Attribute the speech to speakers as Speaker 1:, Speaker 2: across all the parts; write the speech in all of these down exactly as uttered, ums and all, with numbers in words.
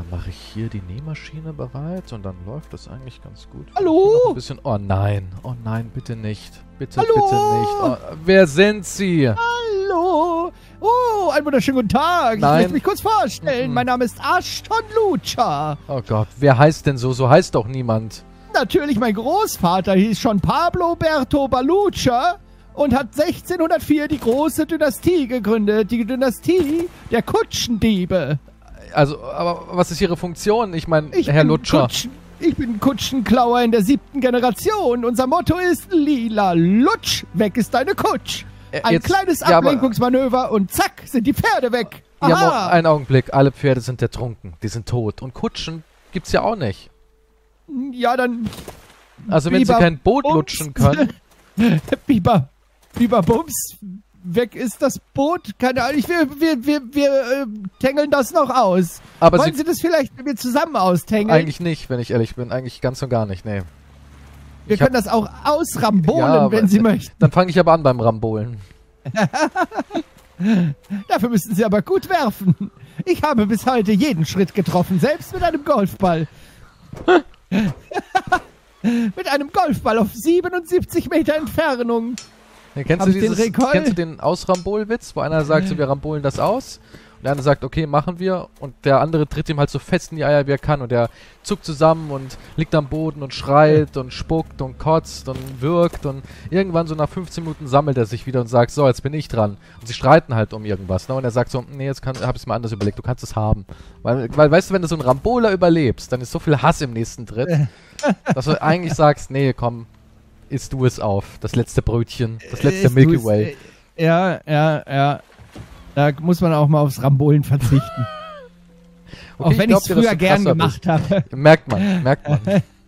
Speaker 1: Dann mache ich hier die Nähmaschine bereit und dann läuft das eigentlich ganz gut.
Speaker 2: Hallo?
Speaker 1: Ein bisschen, oh nein, oh nein, bitte nicht. Bitte,
Speaker 2: Hallo?
Speaker 1: bitte nicht. Oh, wer sind Sie?
Speaker 2: Hallo! Oh, einen wunderschönen guten Tag.
Speaker 1: Nein.
Speaker 2: Ich möchte mich kurz vorstellen.
Speaker 1: Mhm.
Speaker 2: Mein Name ist Ashton Lucha.
Speaker 1: Oh Gott, wer heißt denn so? So heißt doch niemand.
Speaker 2: Natürlich, mein Großvater hieß schon Pablo Berto Balucha und hat sechzehnhundertvier die große Dynastie gegründet. Die Dynastie der Kutschendiebe.
Speaker 1: Also, aber was ist Ihre Funktion? Ich meine,
Speaker 2: Ich
Speaker 1: Herr
Speaker 2: bin
Speaker 1: Lutscher.
Speaker 2: Kutschen, ich bin Kutschenklauer in der siebten Generation. Unser Motto ist Lila Lutsch, weg ist deine Kutsch.
Speaker 1: Äh,
Speaker 2: Ein
Speaker 1: jetzt-
Speaker 2: kleines
Speaker 1: ja, aber-
Speaker 2: Ablenkungsmanöver und zack, sind die Pferde weg.
Speaker 1: Ja,
Speaker 2: Aha.
Speaker 1: mo- einen Augenblick. Alle Pferde sind ertrunken. Die sind tot. Und Kutschen gibt's ja auch nicht.
Speaker 2: Ja, dann
Speaker 1: Also, wenn
Speaker 2: Biber
Speaker 1: Sie kein Boot
Speaker 2: Bums.
Speaker 1: lutschen können.
Speaker 2: Biber, Biber Bums, weg ist das Boot. Keine Ahnung, ich, wir, wir, wir, wir äh, tängeln das noch aus.
Speaker 1: Aber
Speaker 2: Wollen
Speaker 1: Sie,
Speaker 2: Sie das vielleicht mit mir zusammen austängeln?
Speaker 1: eigentlich nicht, wenn ich ehrlich bin. Eigentlich ganz und gar nicht, nee.
Speaker 2: wir
Speaker 1: ich hab-
Speaker 2: können das auch ausrambolen,
Speaker 1: Ja, aber-
Speaker 2: wenn Sie möchten.
Speaker 1: Dann fange ich aber an beim Rambolen.
Speaker 2: Dafür müssen Sie aber gut werfen. Ich habe bis heute jeden Schritt getroffen, selbst mit einem Golfball. Mit einem Golfball auf siebenundsiebzig Meter Entfernung.
Speaker 1: Ja, kennst,
Speaker 2: Hab
Speaker 1: du
Speaker 2: ich den
Speaker 1: dieses,
Speaker 2: Rekord?
Speaker 1: kennst du den Ausrambolwitz, wo einer sagt, so, wir rambolen das aus? Und der andere sagt, okay, machen wir. Und der andere tritt ihm halt so fest in die Eier, wie er kann. Und der zuckt zusammen und liegt am Boden und schreit und spuckt und kotzt und wirkt. Und irgendwann so nach fünfzehn Minuten sammelt er sich wieder und sagt, so, jetzt bin ich dran. Und sie streiten halt um irgendwas. Ne? Und er sagt so, nee, jetzt kann, hab ich's mal anders überlegt, du kannst es haben. Weil, weil, weißt du, wenn du so einen Ramboler überlebst, dann ist so viel Hass im nächsten Tritt, dass du eigentlich sagst, nee, komm, isst du es auf. Das letzte Brötchen, das letzte
Speaker 2: Ist
Speaker 1: Milky
Speaker 2: du's,
Speaker 1: Way.
Speaker 2: äh, Ja, ja, ja. Da muss man auch mal aufs Rambolen verzichten.
Speaker 1: Okay,
Speaker 2: auch wenn ich
Speaker 1: glaub
Speaker 2: es
Speaker 1: dir, dass
Speaker 2: früher
Speaker 1: du
Speaker 2: gern
Speaker 1: krasser
Speaker 2: gemacht habe.
Speaker 1: Merkt man, merkt man.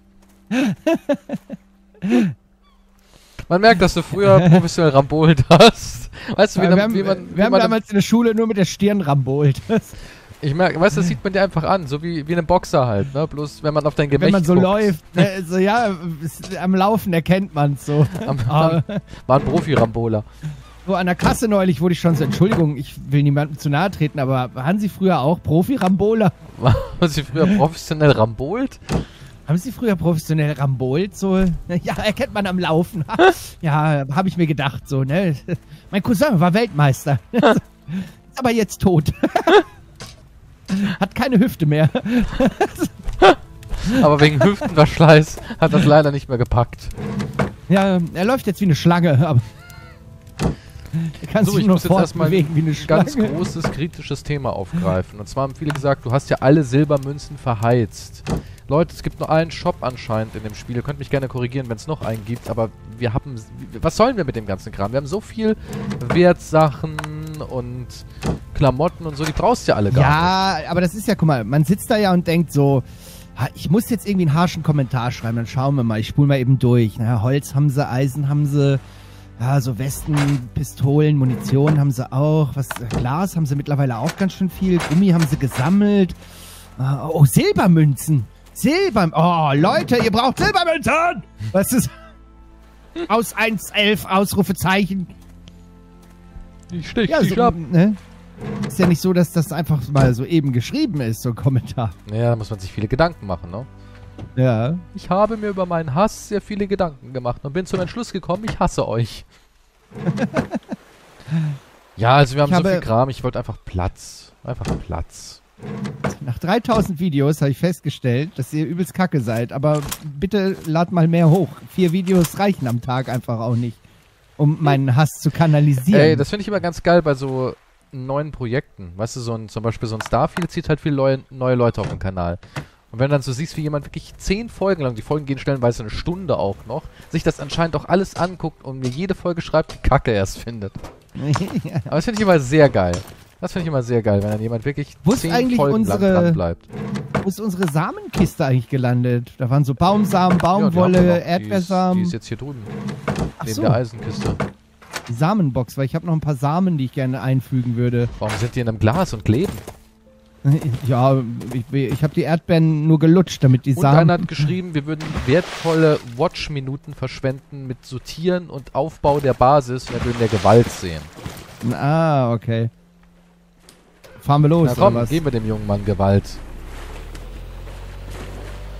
Speaker 1: Man merkt, dass du früher professionell rambolt hast. Weißt du, wie,
Speaker 2: Ja,
Speaker 1: man,
Speaker 2: wir haben,
Speaker 1: wie man, wie
Speaker 2: wir haben
Speaker 1: man
Speaker 2: damals in der Schule nur mit der Stirn rambolt.
Speaker 1: ich merke, weißt du, das sieht man dir einfach an, so wie, wie ein Boxer halt, ne? Bloß wenn man auf dein Gemächt
Speaker 2: Wenn man so
Speaker 1: guckt.
Speaker 2: läuft. Ne, so, ja, ist- am Laufen erkennt man es so.
Speaker 1: Am,
Speaker 2: Ah.
Speaker 1: am, war ein Profi-Ramboler.
Speaker 2: So an der Kasse neulich wurde ich schon so, Entschuldigung, ich will niemandem zu nahe treten, aber waren Sie früher auch Profi-Ramboler?
Speaker 1: War sie früher professionell rambolt?
Speaker 2: Haben Sie früher professionell rambolt? So, ja, erkennt man am Laufen. Ja, habe ich mir gedacht, so, ne? Mein Cousin war Weltmeister. Ist aber jetzt tot. Hat keine Hüfte mehr.
Speaker 1: Aber wegen Hüftenverschleiß hat das leider nicht mehr gepackt.
Speaker 2: Ja, er läuft jetzt wie eine Schlange, aber er kann
Speaker 1: So,
Speaker 2: sich
Speaker 1: ich
Speaker 2: nur
Speaker 1: muss jetzt erstmal
Speaker 2: fortbewegen wie eine
Speaker 1: ein
Speaker 2: Schlange.
Speaker 1: ganz großes, kritisches Thema aufgreifen. Und zwar haben viele gesagt, du hast ja alle Silbermünzen verheizt. Leute, es gibt nur einen Shop anscheinend in dem Spiel. Ihr könnt mich gerne korrigieren, wenn es noch einen gibt. Aber wir haben... Was sollen wir mit dem ganzen Kram? Wir haben so viel Wertsachen und Klamotten und so. Die brauchst du ja alle gar nicht.
Speaker 2: Ja, aber das ist ja, guck mal, man sitzt da ja und denkt so, ha, ich muss jetzt irgendwie einen harschen Kommentar schreiben, dann schauen wir mal, ich spule mal eben durch. Na, Holz haben sie, Eisen haben sie, ja, so Westen, Pistolen, Munition haben sie auch, was, Glas haben sie mittlerweile auch ganz schön viel, Gummi haben sie gesammelt. Ah, oh, Silbermünzen. Silber, oh, Leute, ihr braucht Silbermünzen! Was ist, aus eins elf, Ausrufezeichen.
Speaker 1: Ich stich
Speaker 2: Ja,
Speaker 1: dich
Speaker 2: so,
Speaker 1: ab.
Speaker 2: ne? Ist ja nicht so, dass das einfach mal so eben geschrieben ist, so ein Kommentar.
Speaker 1: Ja, da muss man sich viele Gedanken machen, ne?
Speaker 2: Ja.
Speaker 1: Ich habe mir über meinen Hass sehr viele Gedanken gemacht und bin zum Entschluss gekommen, ich hasse euch. Ja, also wir haben
Speaker 2: Ich
Speaker 1: so
Speaker 2: habe-
Speaker 1: viel Kram, ich wollte einfach Platz. Einfach Platz.
Speaker 2: Nach dreitausend Videos habe ich festgestellt, dass ihr übelst kacke seid. Aber bitte lad mal mehr hoch. Vier Videos reichen am Tag einfach auch nicht, um meinen Hass zu kanalisieren.
Speaker 1: Ey, das finde ich immer ganz geil bei so neuen Projekten. Weißt du, so ein, zum Beispiel so ein Starfield zieht halt viele neue, neue Leute auf den Kanal. Und wenn du dann so siehst, wie jemand wirklich zehn Folgen lang, die Folgen gehen stellenweise eine Stunde auch noch, sich das anscheinend auch alles anguckt und mir jede Folge schreibt, wie kacke er es findet.
Speaker 2: Ja.
Speaker 1: Aber das finde ich immer sehr geil. Das finde ich immer sehr geil, wenn dann jemand wirklich
Speaker 2: Wo ist
Speaker 1: zehn
Speaker 2: eigentlich
Speaker 1: Folgen
Speaker 2: unsere-
Speaker 1: lang dran bleibt.
Speaker 2: Wo ist unsere Samenkiste eigentlich gelandet? Da waren so Baumsamen,
Speaker 1: Ja, die haben wir
Speaker 2: Baumwolle,
Speaker 1: noch. Die ist,
Speaker 2: Erdbeersamen.
Speaker 1: die ist jetzt hier drüben.
Speaker 2: Ach
Speaker 1: Neben
Speaker 2: so,
Speaker 1: der Eisenkiste.
Speaker 2: die Samenbox, weil ich habe noch ein paar Samen, die ich gerne einfügen würde.
Speaker 1: Warum sind die in einem Glas und kleben?
Speaker 2: Ja, ich, ich habe die Erdbeeren nur gelutscht, damit die
Speaker 1: Und
Speaker 2: Samen...
Speaker 1: einer hat geschrieben, wir würden wertvolle Watch-Minuten verschwenden mit Sortieren und Aufbau der Basis und wir würden der Gewalt sehen.
Speaker 2: Ah, okay. Fahren wir los,
Speaker 1: Na komm,
Speaker 2: oder was?
Speaker 1: geben wir dem jungen Mann Gewalt.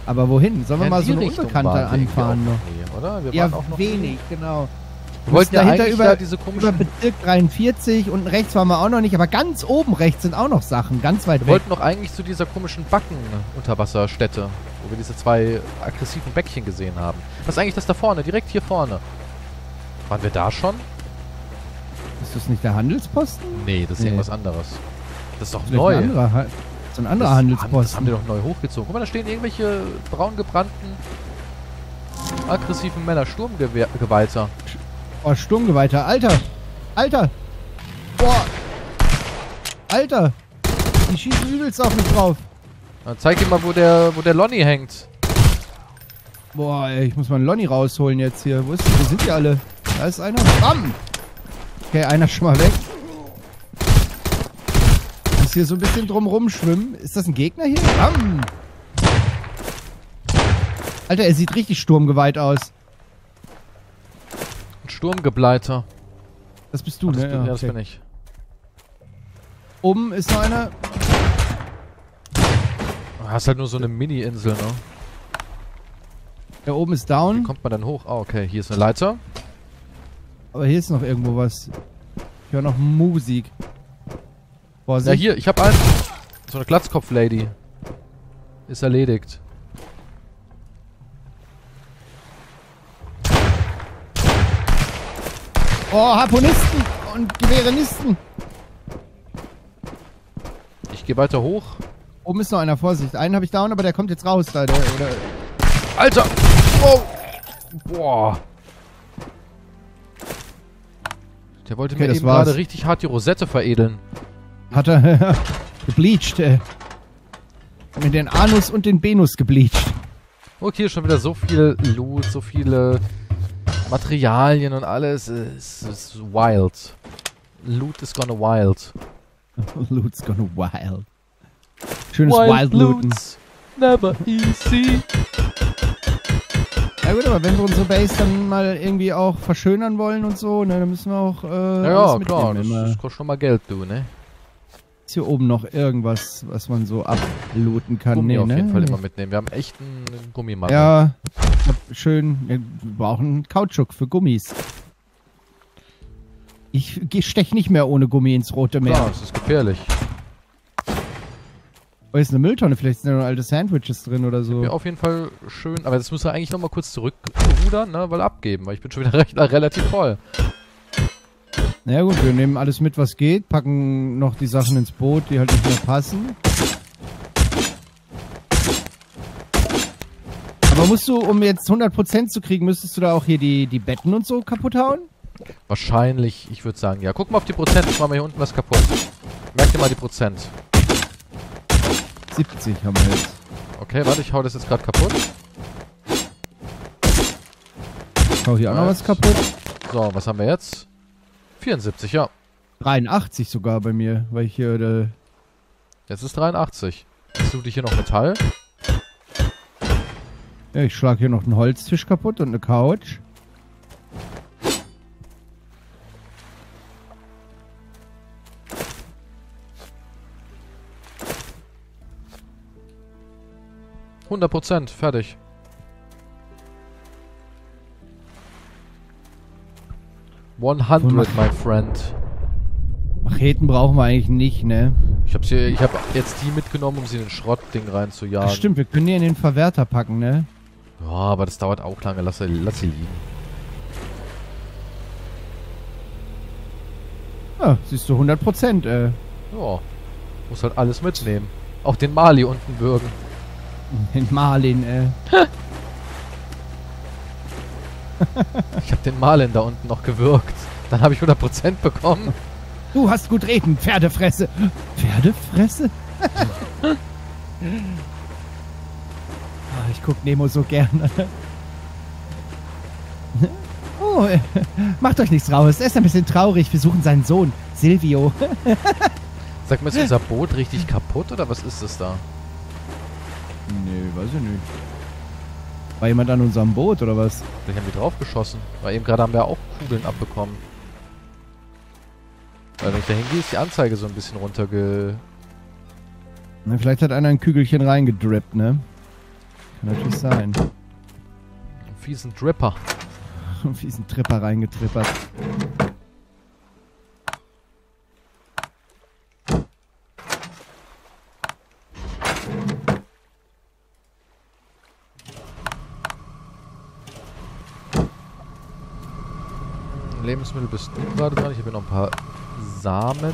Speaker 2: Aber wohin? Sollen wir
Speaker 1: Ja, in
Speaker 2: mal
Speaker 1: die
Speaker 2: so eine
Speaker 1: Richtung
Speaker 2: Unbekannte
Speaker 1: waren wir irgendwie
Speaker 2: anfahren
Speaker 1: auch
Speaker 2: noch?
Speaker 1: nie, oder? Wir
Speaker 2: Ja,
Speaker 1: waren auch noch
Speaker 2: wenig,
Speaker 1: nie.
Speaker 2: genau.
Speaker 1: Wir wollten ja
Speaker 2: dahinter
Speaker 1: eigentlich
Speaker 2: über,
Speaker 1: da diese
Speaker 2: über
Speaker 1: komischen...
Speaker 2: Bezirk dreiundvierzig, unten rechts waren wir auch noch nicht, aber ganz oben rechts sind auch noch Sachen, ganz weit
Speaker 1: Wir
Speaker 2: weg.
Speaker 1: wollten noch eigentlich zu dieser komischen Backen-Unterwasserstätte, wo wir diese zwei aggressiven Bäckchen gesehen haben. Was ist eigentlich das da vorne? Direkt hier vorne. Waren wir da schon?
Speaker 2: Ist das nicht der Handelsposten?
Speaker 1: Nee, das ist
Speaker 2: Nee.
Speaker 1: irgendwas anderes. Das ist doch
Speaker 2: Vielleicht
Speaker 1: neu.
Speaker 2: Ein anderer, Ha- so ein anderer
Speaker 1: das,
Speaker 2: Handelsposten.
Speaker 1: Das haben die doch neu hochgezogen. Guck mal, da stehen irgendwelche braun gebrannten, aggressiven Männer. Sturmgeweihter.
Speaker 2: Oh, Sturmgeweihter. Alter! Alter! Boah! Alter! Die schießen übelst auf mich drauf.
Speaker 1: Dann zeig dir mal, wo der, wo der Lonny hängt.
Speaker 2: Boah, ey, ich muss mal einen Lonny rausholen jetzt hier. Wo ist Wo sind die alle? Da ist einer. Bam! Okay, einer ist schon mal weg. Muss hier so ein bisschen drum rumschwimmen. Ist das ein Gegner hier? Bam! Alter, er sieht richtig sturmgeweiht aus.
Speaker 1: Ein Sturmgebleiter.
Speaker 2: Das bist du,
Speaker 1: Ach, das,
Speaker 2: ne?
Speaker 1: bin- ja, das
Speaker 2: okay.
Speaker 1: bin ich.
Speaker 2: Oben ist noch einer.
Speaker 1: Du hast halt nur so eine Mini-Insel, ne?
Speaker 2: Der oben ist
Speaker 1: Wie
Speaker 2: down.
Speaker 1: kommt man dann hoch? Ah, okay. Hier ist eine Leiter.
Speaker 2: Aber hier ist noch irgendwo was. Ich höre noch Musik. Vorsicht.
Speaker 1: Ja, hier. Ich hab einen. So eine Glatzkopf-Lady. Ist erledigt.
Speaker 2: Oh, Harpunisten und Gewehrnisten.
Speaker 1: Ich gehe weiter hoch.
Speaker 2: Oben ist noch einer, Vorsicht. Einen habe ich down, aber der kommt jetzt raus da. Der, oder
Speaker 1: Alter! Oh! Boah! Der wollte
Speaker 2: Okay,
Speaker 1: mir
Speaker 2: das
Speaker 1: eben
Speaker 2: war's.
Speaker 1: gerade richtig hart die Rosette veredeln.
Speaker 2: hat er gebleached. Äh. Hat mir den Anus und den Benus gebleached.
Speaker 1: Okay, schon wieder so viel Loot, so viele Materialien und alles. Es ist wild. Loot is gonna wild.
Speaker 2: Loot's gonna wild. Schönes Wild, Looten.
Speaker 1: Never easy.
Speaker 2: Ja gut, aber wenn wir unsere Base dann mal irgendwie auch verschönern wollen und so, ne, dann müssen wir auch äh,
Speaker 1: Ja, ja
Speaker 2: alles
Speaker 1: klar, das,
Speaker 2: mitnehmen.
Speaker 1: das kostet schon mal Geld, du, ne?
Speaker 2: Ist hier oben noch irgendwas, was man so ablooten kann?
Speaker 1: Gummi
Speaker 2: Nee,
Speaker 1: auf
Speaker 2: ne?
Speaker 1: jeden Fall immer mitnehmen. Wir haben echt einen Gummimatte.
Speaker 2: Ja, ich hab schön. Wir brauchen Kautschuk für Gummis. Ich stech nicht mehr ohne Gummi ins Rote Meer.
Speaker 1: Klar, das ist gefährlich.
Speaker 2: Oh, ist eine Mülltonne, vielleicht sind da noch alte Sandwiches drin oder so.
Speaker 1: Ja, auf jeden Fall schön. Aber jetzt müssen wir eigentlich nochmal kurz zurückrudern, ne? Weil abgeben, weil ich bin schon wieder recht, relativ voll.
Speaker 2: Na ja, gut, wir nehmen alles mit, was geht, packen noch die Sachen ins Boot, die halt nicht mehr passen. Aber musst du, um jetzt hundert Prozent zu kriegen, müsstest du da auch hier die, die Betten und so kaputt hauen?
Speaker 1: Wahrscheinlich, ich würde sagen, ja. Guck mal auf die Prozent, ich mach mal hier unten was kaputt. Merk dir mal die Prozent.
Speaker 2: siebzig haben wir jetzt.
Speaker 1: Okay, warte, ich hau das jetzt gerade kaputt.
Speaker 2: Ich hau hier auch noch was kaputt.
Speaker 1: So, was haben wir jetzt? vierundsiebzig, ja.
Speaker 2: dreiundachtzig sogar bei mir, weil ich hier, äh,
Speaker 1: Jetzt ist dreiundachtzig. Jetzt tue ich hier noch Metall.
Speaker 2: ja, ich schlag hier noch einen Holztisch kaputt und eine Couch.
Speaker 1: hundert Prozent, fertig. hundert, my friend.
Speaker 2: Macheten brauchen wir eigentlich nicht, ne?
Speaker 1: Ich hab's hier, ich hab jetzt die mitgenommen, um sie in den Schrottding reinzujagen.
Speaker 2: Das stimmt, wir können die in den Verwerter packen, ne?
Speaker 1: Ja, aber das dauert auch lange. Lass, sie- lass sie liegen.
Speaker 2: Ja, siehst du, hundert Prozent, äh.
Speaker 1: Ja. Muss halt alles mitnehmen. Auch den Mali unten würgen.
Speaker 2: Den Marlin, äh.
Speaker 1: Ich hab den Marlin da unten noch gewürgt. Dann habe ich hundert Prozent bekommen.
Speaker 2: Du hast gut reden, Pferdefresse. Pferdefresse? Ah, ich guck Nemo so gerne. Oh, äh, macht euch nichts raus. Er ist ein bisschen traurig. Wir suchen seinen Sohn, Silvio.
Speaker 1: Sag mal, ist unser Boot richtig kaputt oder was ist das da?
Speaker 2: Nee, weiß ich nicht. War jemand an unserem Boot oder was?
Speaker 1: Vielleicht haben die draufgeschossen. Weil eben gerade haben wir auch Kugeln abbekommen. Weil wenn ich da hingehe, ist die Anzeige so ein bisschen runterge...
Speaker 2: Na, vielleicht hat einer ein Kügelchen reingedrippt, ne? Kann natürlich sein.
Speaker 1: Einen fiesen Dripper.
Speaker 2: Einen fiesen Tripper reingetrippert.
Speaker 1: Lebensmittel bist du gerade dran. Ich habe hier noch ein paar Samen.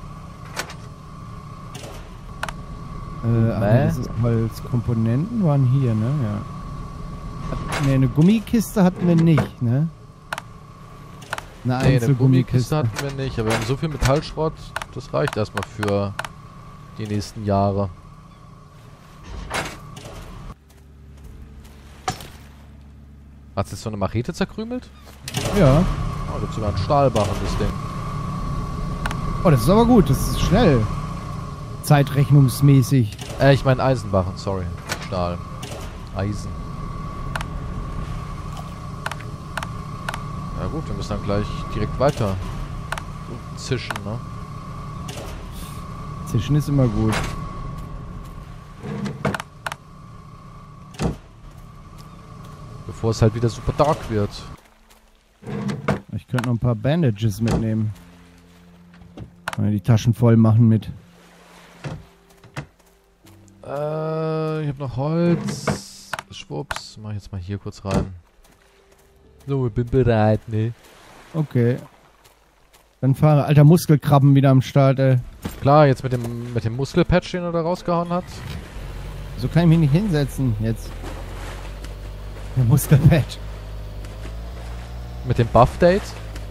Speaker 2: Äh, ach, nee, das ist Holzkomponenten waren hier, ne? Ja. Ne, eine Gummikiste hatten wir nicht, ne? Eine
Speaker 1: Nee, eine Gummikiste
Speaker 2: Einzelgummikiste.
Speaker 1: hatten wir nicht, aber wir haben so viel Metallschrott, das reicht erstmal für die nächsten Jahre. Hat es jetzt so eine Machete zerkrümelt?
Speaker 2: Ja.
Speaker 1: Oh, gibt sogar einen Stahlbarren, das Ding.
Speaker 2: Oh, das ist aber gut, das ist schnell. Zeitrechnungsmäßig.
Speaker 1: Äh, ich meine Eisenbarren, sorry. Stahl. Eisen. Ja gut, wir müssen dann gleich direkt weiter zischen, ne?
Speaker 2: Zischen ist immer gut.
Speaker 1: Bevor es halt wieder super dark wird.
Speaker 2: Ich könnte noch ein paar Bandages mitnehmen. Mal die Taschen voll machen mit.
Speaker 1: Äh, ich hab noch Holz. Schwupps. Mach ich jetzt mal hier kurz rein. So, ich bin bereit, ne?
Speaker 2: Okay. Dann fahre alter Muskelkrabben wieder am Start, ey.
Speaker 1: Klar, jetzt mit dem mit dem Muskelpatch, den er da rausgehauen hat.
Speaker 2: So kann ich mich nicht hinsetzen jetzt. Der Muskelpatch.
Speaker 1: Mit dem Buff-Date.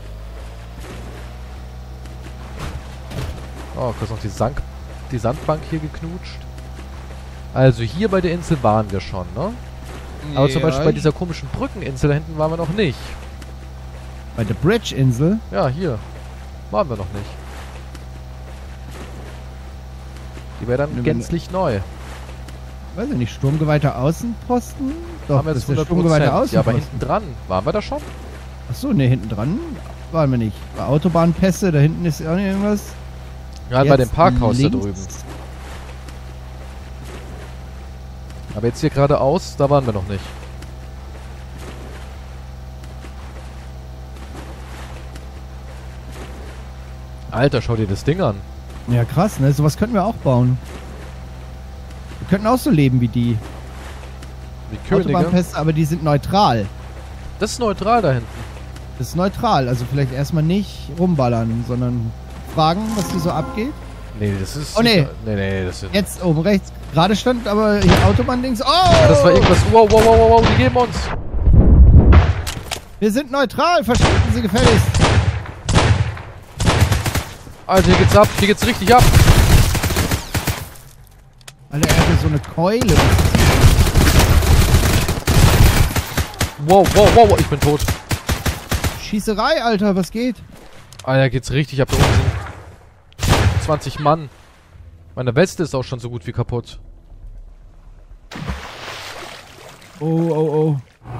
Speaker 1: Oh, kurz noch die, Sank die Sandbank hier geknutscht. Also hier bei der Insel waren wir schon, ne? Aber
Speaker 2: Ja,
Speaker 1: zum Beispiel bei dieser komischen Brückeninsel da hinten waren wir noch nicht.
Speaker 2: Bei der Bridge-Insel?
Speaker 1: Ja, hier. Waren wir noch nicht. Die wäre dann
Speaker 2: Ne,
Speaker 1: gänzlich neu.
Speaker 2: Weiß ich nicht, sturmgeweihter Außenposten? Doch,
Speaker 1: Haben wir
Speaker 2: das
Speaker 1: jetzt
Speaker 2: ist der
Speaker 1: hundert
Speaker 2: sturmgeweihte
Speaker 1: Prozent. Ja, aber
Speaker 2: Außenposten.
Speaker 1: hinten dran. Waren wir da schon?
Speaker 2: Achso, ne, hinten dran waren wir nicht. Bei Autobahnpässe, da hinten ist auch nicht irgendwas.
Speaker 1: Ja, bei dem
Speaker 2: Jetzt
Speaker 1: Parkhaus da
Speaker 2: links.
Speaker 1: drüben. Aber jetzt hier geradeaus, da waren wir noch nicht. Alter, schau dir das Ding an.
Speaker 2: Ja, krass, ne? Sowas könnten wir auch bauen. Wir könnten auch so leben wie die.
Speaker 1: Wie Könige.
Speaker 2: Autobahnpässe, aber die sind neutral.
Speaker 1: Das ist neutral da hinten.
Speaker 2: Das ist neutral, also vielleicht erstmal nicht rumballern, sondern fragen, was hier so abgeht.
Speaker 1: Nee, das ist...
Speaker 2: Oh, nee.
Speaker 1: Nee, nee, das ist...
Speaker 2: Jetzt oben rechts. Gerade stand aber hier Autobahn-Dings. Oh!
Speaker 1: Ja, das war irgendwas... Wow, wow, wow, wow, wow, die geben uns.
Speaker 2: Wir sind neutral, verschwinden Sie gefälligst.
Speaker 1: Alter, hier geht's ab. Hier geht's richtig ab.
Speaker 2: Alter, er hatte so eine Keule.
Speaker 1: Wow, wow, wow, wow, ich bin tot.
Speaker 2: Schießerei, Alter, was geht?
Speaker 1: Alter, geht's richtig ab. Da oben sind zwanzig Mann. Meine Weste ist auch schon so gut wie kaputt.
Speaker 2: Oh, oh, oh.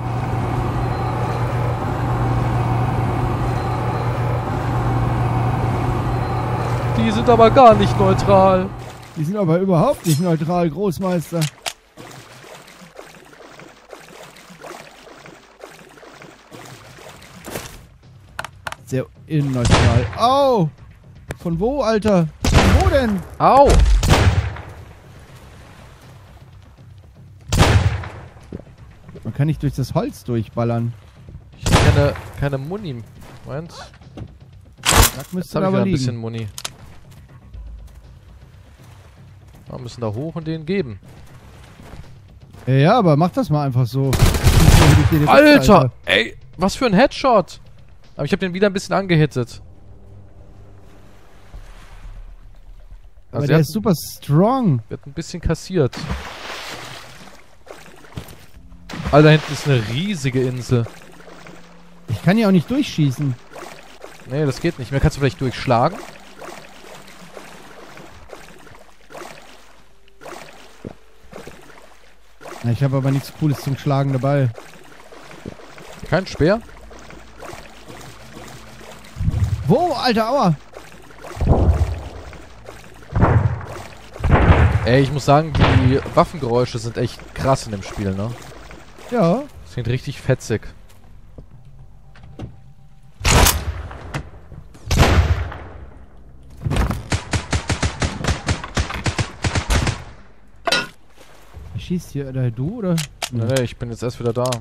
Speaker 1: Die sind aber gar nicht neutral.
Speaker 2: Die sind aber überhaupt nicht neutral, Großmeister. Sehr innenneutral. Au! Von wo, Alter? Von wo denn?
Speaker 1: Au!
Speaker 2: Man kann nicht durch das Holz durchballern.
Speaker 1: Ich hab keine, keine Muni. Moment.
Speaker 2: Das
Speaker 1: Jetzt
Speaker 2: müsste
Speaker 1: habe ich
Speaker 2: aber
Speaker 1: wieder ein
Speaker 2: liegen.
Speaker 1: bisschen Muni. Wir müssen da hoch und denen geben.
Speaker 2: Ja, ja, aber mach das mal einfach so.
Speaker 1: Alter! Ey, was für ein Headshot! Aber ich habe den wieder ein bisschen angehittet.
Speaker 2: Aber
Speaker 1: Also
Speaker 2: der
Speaker 1: er
Speaker 2: ist super strong.
Speaker 1: wird ein bisschen kassiert. Alter, da hinten ist eine riesige Insel.
Speaker 2: Ich kann ja auch nicht durchschießen.
Speaker 1: Nee, das geht nicht mehr. Kannst du vielleicht durchschlagen?
Speaker 2: Na, ich habe aber nichts Cooles zum Schlagen dabei.
Speaker 1: Kein Speer?
Speaker 2: Wo, Alter, aua!
Speaker 1: Ey, ich muss sagen, die Waffengeräusche sind echt krass in dem Spiel, ne?
Speaker 2: Ja.
Speaker 1: Das klingt richtig fetzig.
Speaker 2: Wer schießt hier? Oder du, oder?
Speaker 1: Nee, nee, ich bin jetzt erst wieder da.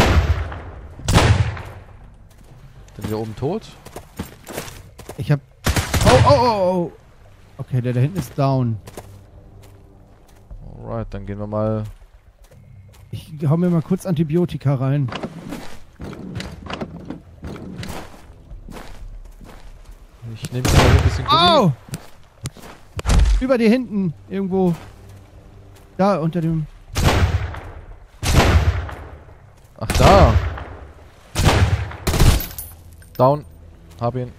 Speaker 1: Sind wir oben tot?
Speaker 2: Ich hab... Oh, oh, oh, oh. Okay, der da hinten ist down.
Speaker 1: Alright, dann gehen wir mal...
Speaker 2: Ich hau mir mal kurz Antibiotika rein.
Speaker 1: Ich nehme mal ein bisschen Gummi.
Speaker 2: Au! Über dir hinten, irgendwo. Da, unter dem...
Speaker 1: Ach, da. Down. Hab ihn.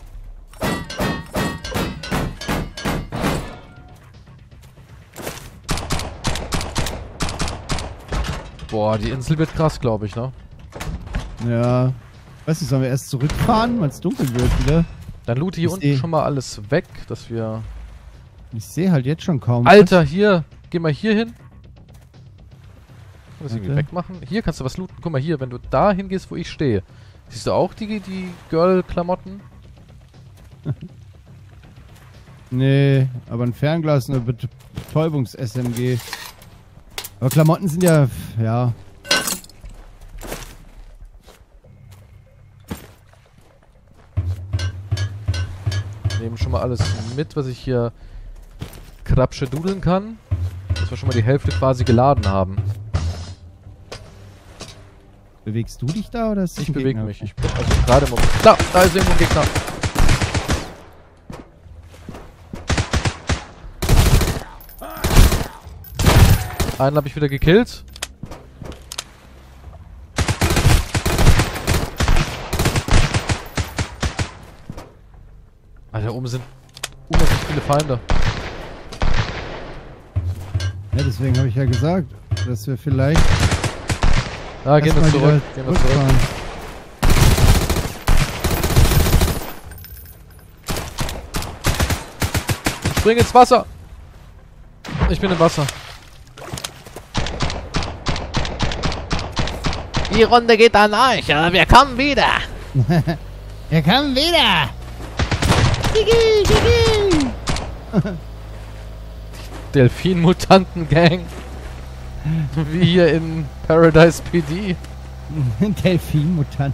Speaker 1: Boah, die Insel wird krass, glaube ich, ne?
Speaker 2: Ja. Weißt du, sollen wir erst zurückfahren, weil es dunkel wird wieder?
Speaker 1: Dann loote hier
Speaker 2: Ich
Speaker 1: unten
Speaker 2: seh-
Speaker 1: schon mal alles weg, dass wir...
Speaker 2: Ich sehe halt jetzt schon kaum.
Speaker 1: Alter, hier! Geh mal hier hin. Kann das irgendwie
Speaker 2: Warte.
Speaker 1: wegmachen? Hier kannst du was looten. Guck mal hier, wenn du da hingehst, wo ich stehe. Siehst du auch die, die Girl-Klamotten?
Speaker 2: Nee, aber ein Fernglas, eine Betäubungs-S M G. Aber Klamotten sind ja, ja.
Speaker 1: Nehmen schon mal alles mit, was ich hier krapsche dudeln kann. Dass wir schon mal die Hälfte quasi geladen haben.
Speaker 2: Bewegst du dich da oder ist das
Speaker 1: Ich
Speaker 2: ein
Speaker 1: bewege
Speaker 2: Gegner?
Speaker 1: mich. Ich bin also gerade im Moment. Da, da ist irgendwo ein Gegner. Einen habe ich wieder gekillt. Alter, oben sind unheimlich viele Feinde.
Speaker 2: Ja, deswegen habe ich ja gesagt, dass wir vielleicht
Speaker 1: Ja, gehen wir
Speaker 2: erstmal
Speaker 1: zurück.
Speaker 2: wieder
Speaker 1: Gehen wir zurück.
Speaker 2: zurückfahren.
Speaker 1: Spring ins Wasser. Ich bin im Wasser.
Speaker 3: Die Runde geht an euch, aber wir kommen wieder.
Speaker 2: Wir kommen wieder! Digi, digi.
Speaker 1: Delfin-Mutanten-Gang. Wie hier in Paradise P D.
Speaker 2: Delfin-Mutant.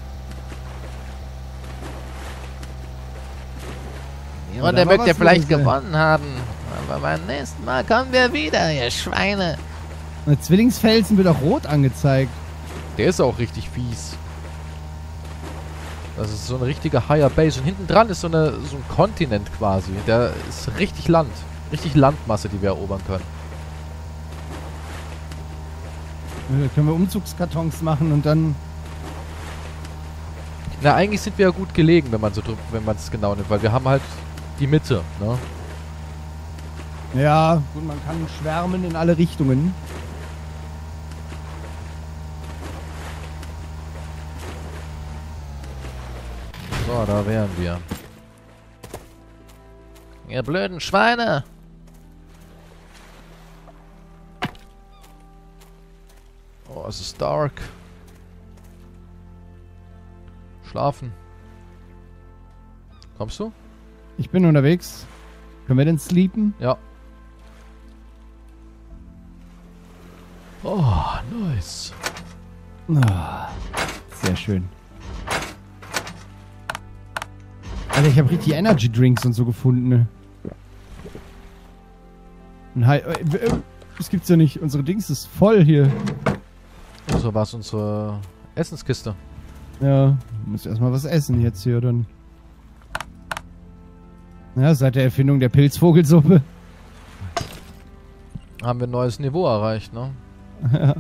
Speaker 3: Die
Speaker 2: Aber
Speaker 3: Runde
Speaker 2: da war
Speaker 3: mögt ihr
Speaker 2: was
Speaker 3: vielleicht
Speaker 2: los, ey.
Speaker 3: gewonnen haben. Aber beim nächsten Mal kommen wir wieder, ihr Schweine.
Speaker 2: Der Zwillingsfelsen wird auch rot angezeigt.
Speaker 1: Der ist auch richtig fies. Das ist so eine richtige Higher Base. Und hinten dran ist so, eine, so ein Kontinent quasi. Der ist richtig Land. Richtig Landmasse, die wir erobern können.
Speaker 2: Da können wir Umzugskartons machen und dann...
Speaker 1: Na, eigentlich sind wir ja gut gelegen, wenn man so drü- wenn man es genau nimmt. Weil wir haben halt die Mitte, ne?
Speaker 2: Ja, gut, man kann schwärmen in alle Richtungen.
Speaker 1: So, da wären wir.
Speaker 3: Ihr blöden Schweine.
Speaker 1: Oh, es ist dark. Schlafen. Kommst du?
Speaker 2: Ich bin unterwegs. Können wir denn sleepen?
Speaker 1: Ja. Oh, nice.
Speaker 2: Ah, sehr schön. Alter, ich habe richtig Energy Drinks und so gefunden. Ne? Ein Hi- äh, äh, das gibt's ja nicht. Unsere Dings ist voll hier.
Speaker 1: So war es unsere Essenskiste.
Speaker 2: Ja, muss erstmal was essen jetzt hier dann. Ja, seit der Erfindung der Pilzvogelsuppe.
Speaker 1: Haben wir ein neues Niveau erreicht, ne?
Speaker 2: Ja.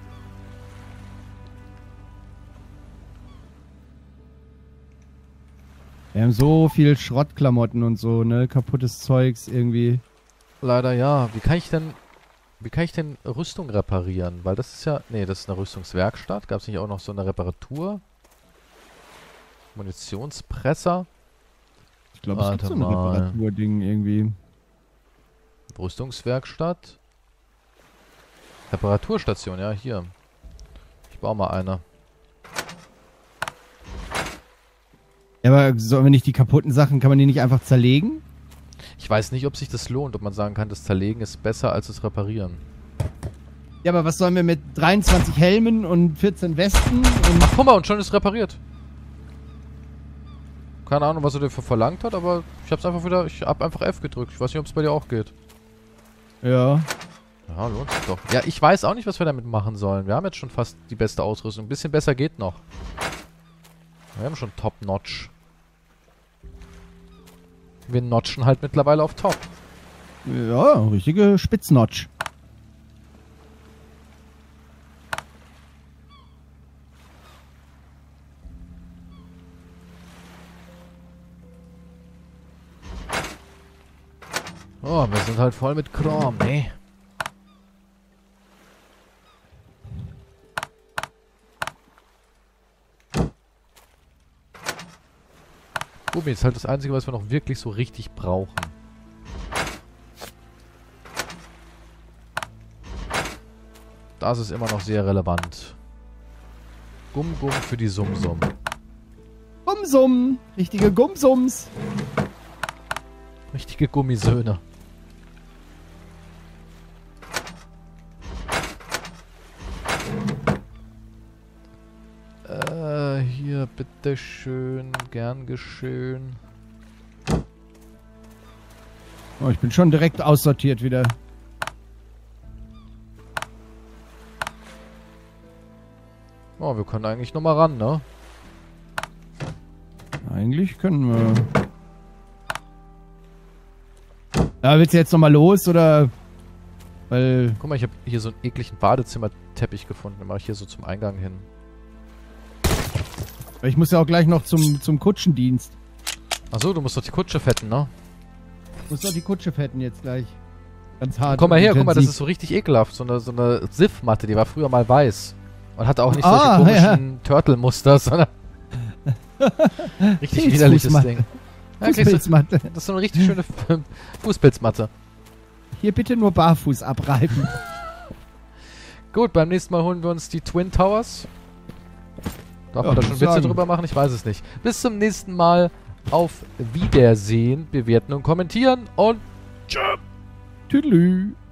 Speaker 2: Wir haben so viel Schrottklamotten und so, ne? Kaputtes Zeugs irgendwie.
Speaker 1: Leider ja. Wie kann ich denn... Wie kann ich denn Rüstung reparieren? Weil das ist ja... Nee, das ist eine Rüstungswerkstatt. Gab es nicht auch noch so eine Reparatur? Munitionspresser?
Speaker 2: Ich glaube, es gibt
Speaker 1: Warte
Speaker 2: so ein
Speaker 1: mal.
Speaker 2: Reparaturding irgendwie.
Speaker 1: Rüstungswerkstatt. Reparaturstation, ja, hier. Ich baue mal eine.
Speaker 2: Ja, aber sollen wir nicht die kaputten Sachen, kann man die nicht einfach zerlegen?
Speaker 1: Ich weiß nicht, ob sich das lohnt, ob man sagen kann, das Zerlegen ist besser als das Reparieren.
Speaker 2: Ja, aber was sollen wir mit dreiundzwanzig Helmen und vierzehn Westen und...
Speaker 1: Ach, guck mal, und schon ist repariert. Keine Ahnung, was er dafür verlangt hat, aber ich hab's einfach wieder, ich hab einfach F gedrückt. Ich weiß nicht, ob es bei dir auch geht.
Speaker 2: Ja.
Speaker 1: Ja, lohnt sich doch. Ja, ich weiß auch nicht, was wir damit machen sollen. Wir haben jetzt schon fast die beste Ausrüstung. Ein bisschen besser geht noch. Wir haben schon Top-Notch. Wir notchen halt mittlerweile auf Top.
Speaker 2: Ja, richtige Spitznotch.
Speaker 1: Oh, wir sind halt voll mit Chrom, ne? Gummi ist halt das Einzige, was wir noch wirklich so richtig brauchen. Das ist immer noch sehr relevant. Gumm-Gumm für die Sumsum.
Speaker 2: Gumsum. Richtige Gumsums.
Speaker 1: Richtige Gummisöhne. Äh, hier, bitteschön, gern geschehen.
Speaker 2: Oh, ich bin schon direkt aussortiert wieder.
Speaker 1: Oh, wir können eigentlich noch mal ran, ne?
Speaker 2: Eigentlich können wir. Ja, willst du jetzt nochmal los, oder? Weil...
Speaker 1: Guck mal, ich habe hier so einen ekligen Badezimmerteppich gefunden. Den mache ich hier so zum Eingang hin.
Speaker 2: Ich muss ja auch gleich noch zum, zum Kutschendienst.
Speaker 1: Achso, du musst doch die Kutsche fetten, ne?
Speaker 2: Ich muss doch die Kutsche fetten jetzt gleich. Ganz hart.
Speaker 1: Komm mal her,
Speaker 2: intensiv.
Speaker 1: guck mal, das ist so richtig ekelhaft. So eine, so eine Siff-Matte, die war früher mal weiß. Und hatte auch nicht
Speaker 2: Ah,
Speaker 1: solche komischen Turtle-Muster, sondern richtig widerliches
Speaker 2: Fußmatte.
Speaker 1: Ding. Ja, kriegst du,
Speaker 2: Fußpilzmatte.
Speaker 1: das ist so eine richtig schöne Fußpilzmatte.
Speaker 2: Hier bitte nur barfuß abreiben.
Speaker 1: Gut, beim nächsten Mal holen wir uns die Twin Towers. Darf
Speaker 2: Ja,
Speaker 1: man da
Speaker 2: muss
Speaker 1: schon Witze
Speaker 2: sagen.
Speaker 1: drüber machen? Ich weiß es nicht. Bis zum nächsten Mal. Auf Wiedersehen, bewerten und kommentieren und
Speaker 2: Tüdelü.